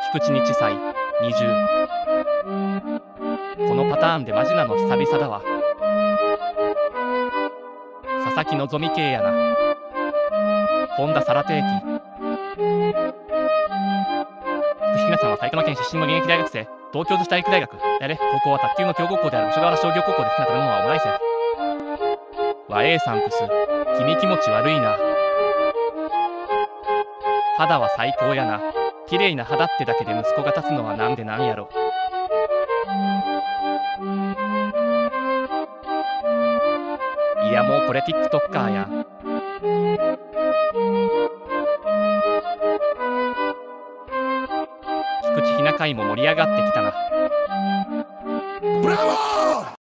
菊池日祭20。このパターンでマジなの久々だわ。佐々木希系やな。本田皿定期。福ひなさんは埼玉県出身の現役大学生。東京女子体育大学やれ。高校は卓球の強豪校である五所川原商業高校で好きな食べ物はオムライスや。和 A サンクス。君気持ち悪いな。肌は最高やな。綺麗な肌ってだけで息子が立つのはなんでなんやろ。いやもうこれ TikToker やん。菊池ひな会も盛り上がってきたな。 ブラボー！